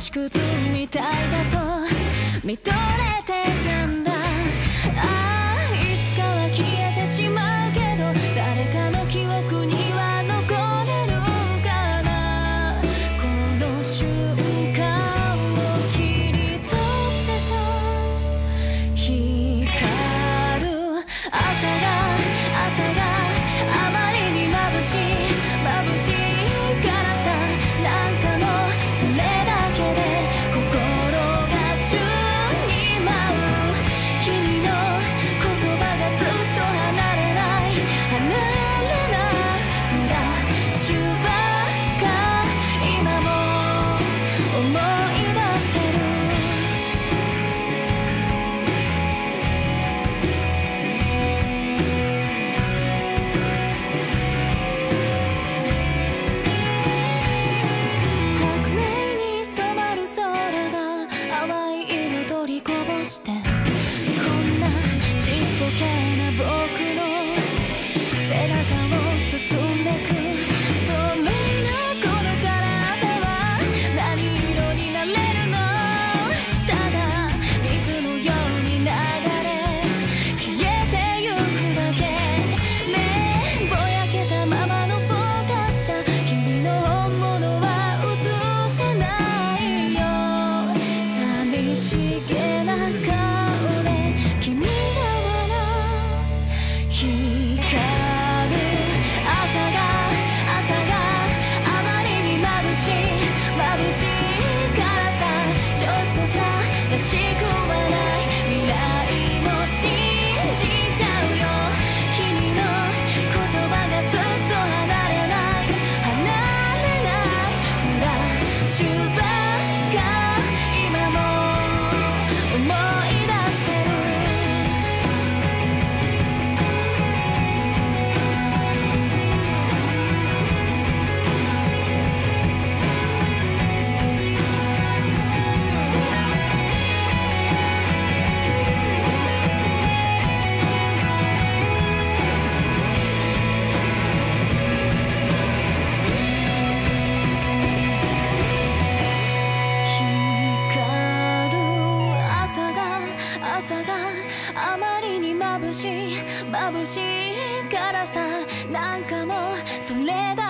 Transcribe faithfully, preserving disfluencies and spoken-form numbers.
星屑みたいだと見とれてたんだ。ああいつかは消えてしまうけど誰かの記憶には残れるかな。この瞬間を切り取ってさ光る朝が朝があまりに眩しい眩しいからさ。なんかもうそれだけで心が宙に舞う。君の言葉がずっと離れない離れないフラッシュバックが今も思い出してる。北冥に染まる空が淡い色取りこぼしてこんなちっぽけな僕の背中を包んでく。透明なこの体は何色になれるの。ただ水のように流れ消えてゆくだけ。ねえぼやけたままのフォーカスじゃ君の本物は映せないよ。寂しげな顔で君が笑う。光る朝が朝があまりに眩しい眩しいからさ。ちょっとさらしくはない未来も信じちゃうよ。君の言葉がずっと離れない離れないフラッシュバックが今も思い出してる。光る朝が朝があまりに眩しい眩しいからさ。なんかもうそれだ